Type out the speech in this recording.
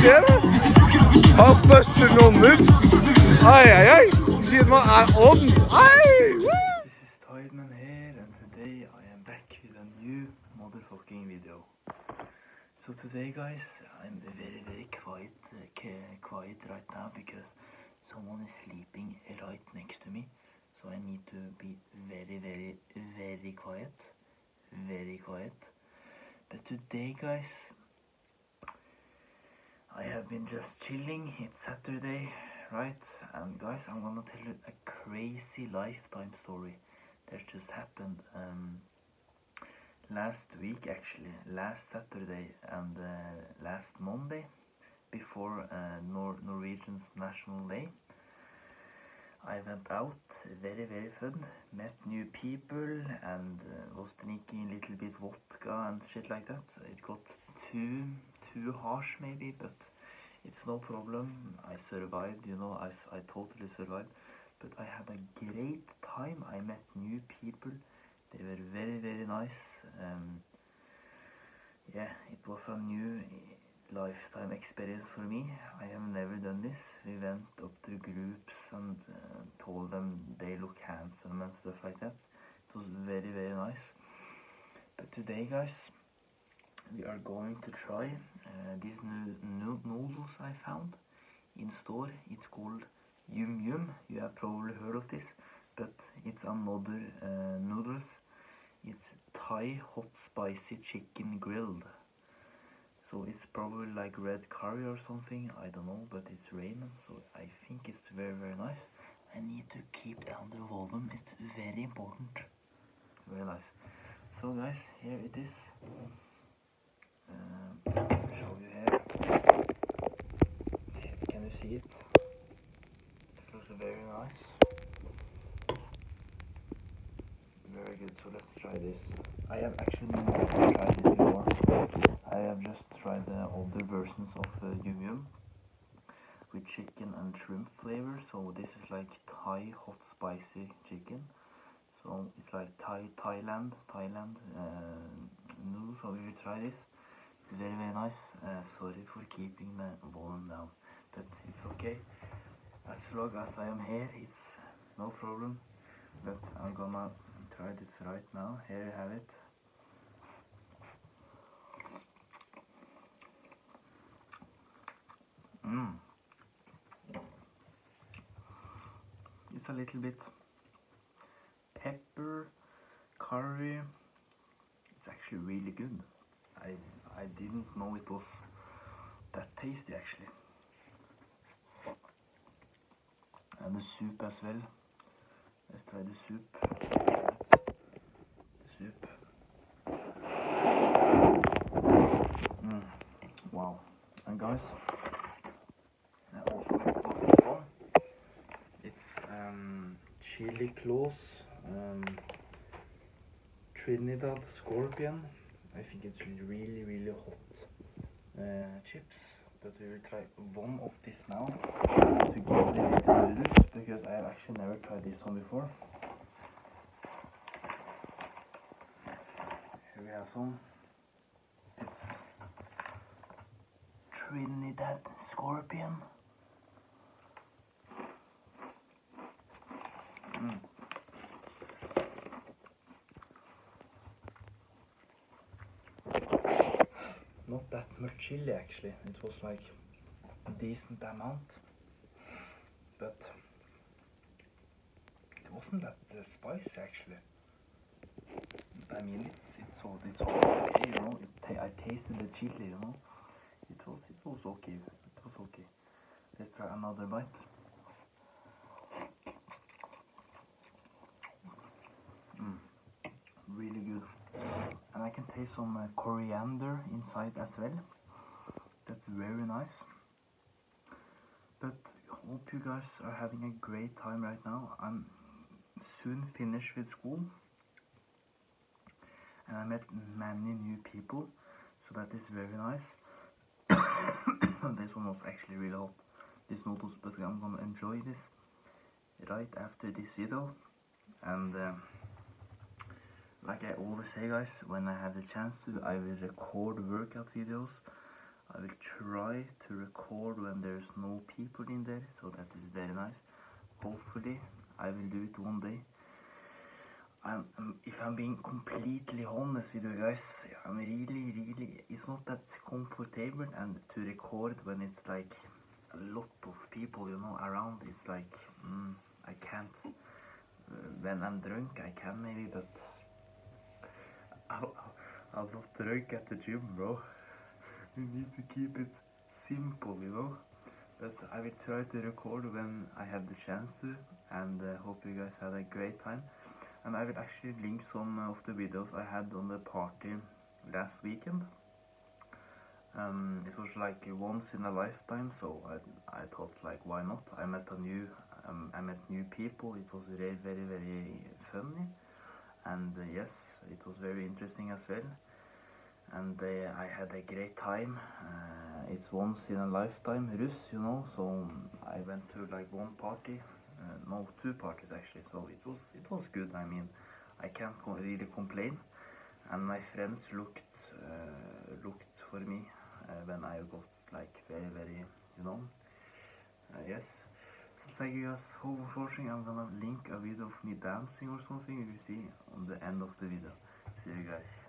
skjer det? Han buster noen moves. Ai, ai, ai. Tiedemann er on. Ai! This is Tiedemann here, and today I am back with a new motherfucking video. So today, guys, I'm very quiet right now because someone is sleeping right next to me. So I need to be very quiet. But today, guys, I have been just chilling. It's Saturday, right? And guys, I'm gonna tell you a crazy lifetime story that just happened last week, actually, last Saturday and last Monday, before Norwegian's National Day. I went out, very fun, met new people and was drinking a little bit vodka and shit like that. It got too harsh maybe, but it's no problem. I survived, you know, I totally survived. But I had a great time. I met new people. They were very nice. Yeah, it was a new lifetime experience for me. I have never done this. We went up to groups and told them they look handsome and stuff like that. It was very nice. But today, guys, we are going to try these new noodles I found in store. It's called YumYum. You have probably heard of this, but it's another noodles. It's Thai hot spicy chicken grilled. So it's probably like red curry or something, I don't know, but it's ramen, so I think it's very nice. I need to keep down the volume, it's very important. Very nice. So guys, here it is. Show you here. Can you see it? It looks very nice. Very good, so let's try this. I have actually never tried this before. I have just tried the older versions of YumYum with chicken and shrimp flavor. So this is like Thai hot spicy chicken. So it's like Thailand noodles. So we will try this. It's very nice. Sorry for keeping the volume down, but it's okay. As long as I am here, it's no problem. But I'm gonna try this right now. Here you have it. It's a little bit pepper, curry. It's actually really good. I didn't know it was that tasty actually. And the soup as well. Let's try the soup. The soup. Wow. And guys, I also got this one. It's chili Klaus Trinidad Scorpion. I think it's really hot chips. But we will try one of this now together with the noodles, because I have actually never tried this one before. Here we have some. It's Trinidad Scorpion. Not that much chili actually. It was like a decent amount, but it wasn't that spicy actually. I mean, it's all okay, you know. I tasted the chili, you know. It was okay. It was okay. Let's try another bite. Really good. And I can taste some coriander inside as well. That's very nice. But hope you guys are having a great time right now. I'm soon finished with school. And I met many new people. So that is very nice. This one was actually really hot. This noodles, but I'm gonna enjoy this right after this video. And like I always say, guys, when I have the chance to, I will record workout videos. I will try to record when there's no people in there, so that is very nice. Hopefully I will do it one day. If I'm being completely honest with you guys, I'm really, it's not that comfortable and to record when it's like a lot of people, you know, around. It's like, I can't. When I'm drunk, I can maybe, but I'm not drunk at the gym, bro. You need to keep it simple, you know. But I will try to record when I have the chance to, and hope you guys had a great time. And I will actually link some of the videos I had on the party last weekend. It was like once in a lifetime, so I thought like, why not? I met new people. It was very funny, and yes, it was very interesting as well. And I had a great time. It's once in a lifetime, Rus, you know. So I went to like one party. No, 2 parties actually, so it was good. I mean, I can't really complain, and my friends looked for me when I got like very, you know, yes. So thank you guys so much for watching. I'm gonna link a video of me dancing or something. You will see on the end of the video. See you guys.